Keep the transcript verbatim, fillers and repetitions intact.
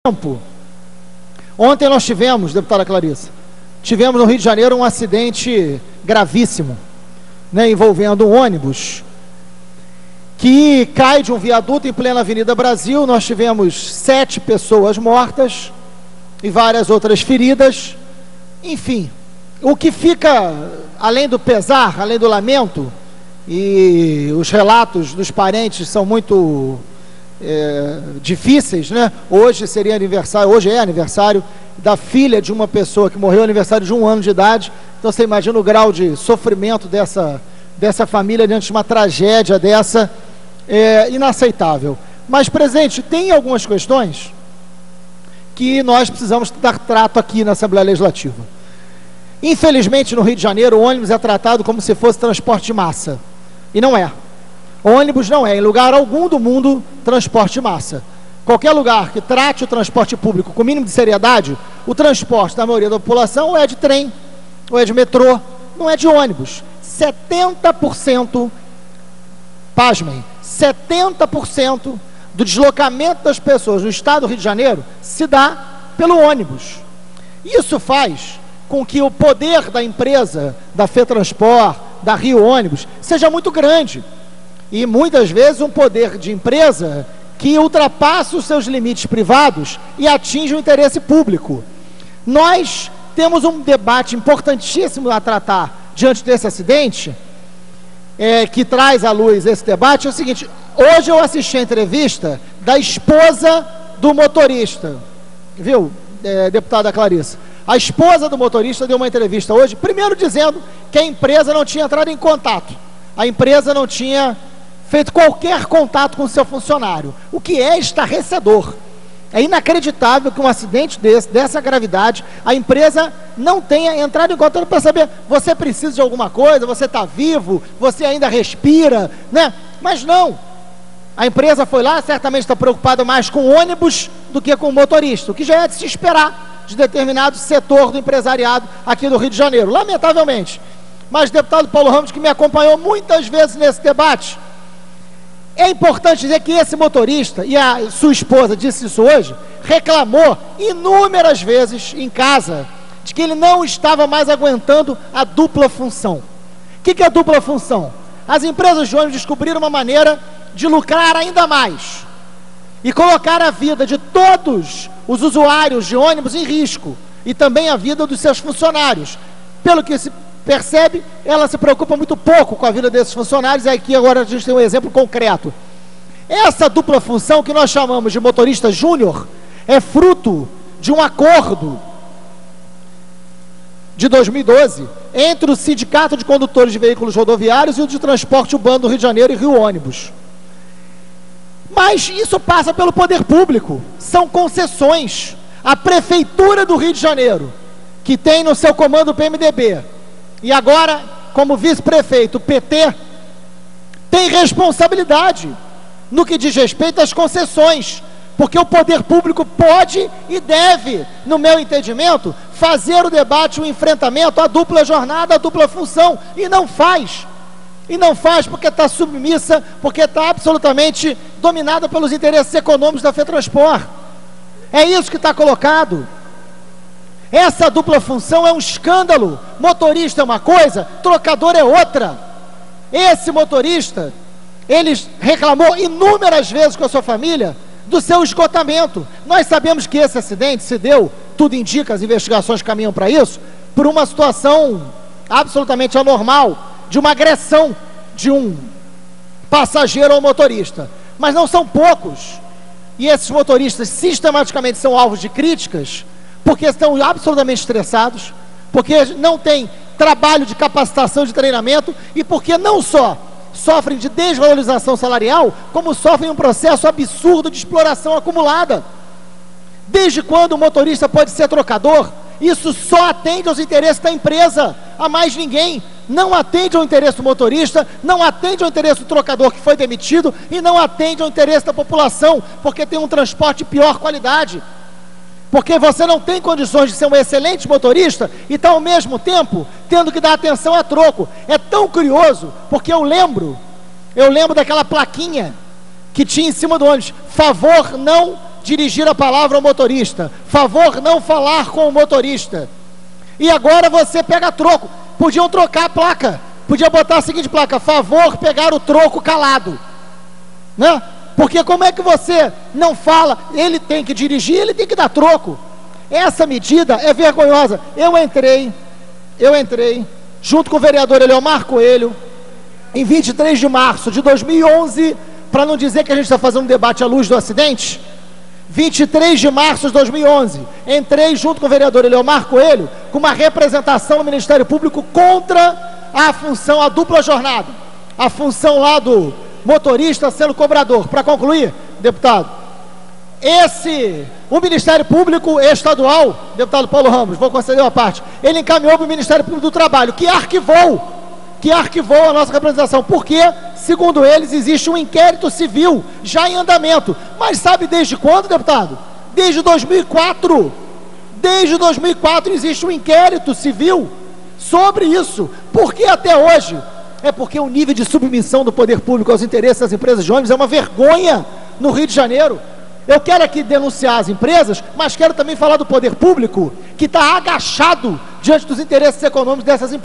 tempo. Ontem nós tivemos, deputada Clarissa, tivemos no Rio de Janeiro um acidente gravíssimo, né, envolvendo um ônibus que cai de um viaduto em plena Avenida Brasil. Nós tivemos sete pessoas mortas e várias outras feridas. Enfim, o que fica, além do pesar, além do lamento, e os relatos dos parentes são muito é, difíceis, né? Hoje seria aniversário, hoje é aniversário da filha de uma pessoa que morreu, aniversário de um ano de idade. Então você imagina o grau de sofrimento dessa, dessa família diante de uma tragédia dessa, é inaceitável. Mas, presidente, tem algumas questões que nós precisamos dar trato aqui na Assembleia Legislativa. Infelizmente, no Rio de Janeiro, o ônibus é tratado como se fosse transporte de massa. E não é. O ônibus não é, em lugar algum do mundo, transporte de massa. Qualquer lugar que trate o transporte público com o mínimo de seriedade, o transporte da maioria da população ou é de trem, ou é de metrô, não é de ônibus. setenta por cento, pasmem, setenta por cento do deslocamento das pessoas no estado do Rio de Janeiro se dá pelo ônibus. Isso faz com que o poder da empresa, da FETransport, da Rio Ônibus, seja muito grande. E muitas vezes um poder de empresa que ultrapassa os seus limites privados e atinge o interesse público. Nós temos um debate importantíssimo a tratar diante desse acidente, é, que traz à luz esse debate. É o seguinte: hoje eu assisti a entrevista da esposa do motorista, viu, é, deputada Clarissa? A esposa do motorista deu uma entrevista hoje, primeiro dizendo que a empresa não tinha entrado em contato, a empresa não tinha feito qualquer contato com o seu funcionário, o que é estarrecedor. É inacreditável que um acidente desse, dessa gravidade, a empresa não tenha entrado em contato para saber: você precisa de alguma coisa, você está vivo, você ainda respira, né? Mas não, a empresa foi lá, certamente está preocupada mais com o ônibus do que com o motorista, o que já é de se esperar de determinado setor do empresariado aqui do Rio de Janeiro, lamentavelmente. Mas, deputado Paulo Ramos, que me acompanhou muitas vezes nesse debate, é importante dizer que esse motorista, e a sua esposa disse isso hoje, reclamou inúmeras vezes em casa de que ele não estava mais aguentando a dupla função. O que, que é a dupla função? As empresas de ônibus descobriram uma maneira de lucrar ainda mais e colocar a vida de todos os usuários de ônibus em risco, e também a vida dos seus funcionários. Pelo que se percebe, ela se preocupa muito pouco com a vida desses funcionários, e aqui agora a gente tem um exemplo concreto. Essa dupla função, que nós chamamos de motorista júnior, é fruto de um acordo de dois mil e doze entre o Sindicato de Condutores de Veículos Rodoviários e o de Transporte Urbano do Rio de Janeiro e Rio Ônibus. Mas isso passa pelo poder público, são concessões. A Prefeitura do Rio de Janeiro, que tem no seu comando o P M D B, e agora, como vice-prefeito, o P T, tem responsabilidade no que diz respeito às concessões, porque o poder público pode e deve, no meu entendimento, fazer o debate, o enfrentamento, a dupla jornada, a dupla função, e não faz. E não faz porque está submissa, porque está absolutamente dominada pelos interesses econômicos da FETransport. É isso que está colocado. Essa dupla função é um escândalo. Motorista é uma coisa, trocador é outra. Esse motorista, ele reclamou inúmeras vezes com a sua família do seu esgotamento. Nós sabemos que esse acidente se deu, tudo indica, as investigações caminham para isso, por uma situação absolutamente anormal, de uma agressão de um passageiro ao motorista. Mas não são poucos, e esses motoristas sistematicamente são alvos de críticas, porque estão absolutamente estressados, porque não têm trabalho de capacitação, de treinamento, e porque não só sofrem de desvalorização salarial, como sofrem um processo absurdo de exploração acumulada. Desde quando o motorista pode ser trocador? Isso só atende aos interesses da empresa, a mais ninguém. Não atende ao interesse do motorista, não atende ao interesse do trocador que foi demitido, e não atende ao interesse da população, porque tem um transporte de pior qualidade. Porque você não tem condições de ser um excelente motorista e está ao mesmo tempo tendo que dar atenção a troco. É tão curioso, porque eu lembro, eu lembro daquela plaquinha que tinha em cima do ônibus: favor não dirigir a palavra ao motorista, favor não falar com o motorista. E agora você pega troco. Podiam trocar a placa, podia botar a seguinte placa: favor pegar o troco calado, né? Porque como é que você não fala, ele tem que dirigir, ele tem que dar troco. Essa medida é vergonhosa. Eu entrei, eu entrei, junto com o vereador Eliomar Coelho, em vinte e três de março de dois mil e onze, para não dizer que a gente está fazendo um debate à luz do acidente, vinte e três de março de dois mil e onze, entrei junto com o vereador Eliomar Coelho, com uma representação no Ministério Público contra a função, a dupla jornada, a função lá do motorista sendo cobrador. Para concluir, deputado, esse, o Ministério Público Estadual, deputado Paulo Ramos, vou conceder uma parte, ele encaminhou para o Ministério Público do Trabalho, que arquivou, que arquivou a nossa representação, porque, segundo eles, existe um inquérito civil já em andamento. Mas sabe desde quando, deputado? Desde dois mil e quatro. Desde dois mil e quatro existe um inquérito civil sobre isso. Por que até hoje? É porque o nível de submissão do poder público aos interesses das empresas de ônibus é uma vergonha no Rio de Janeiro. Eu quero aqui denunciar as empresas, mas quero também falar do poder público, que está agachado diante dos interesses econômicos dessas empresas.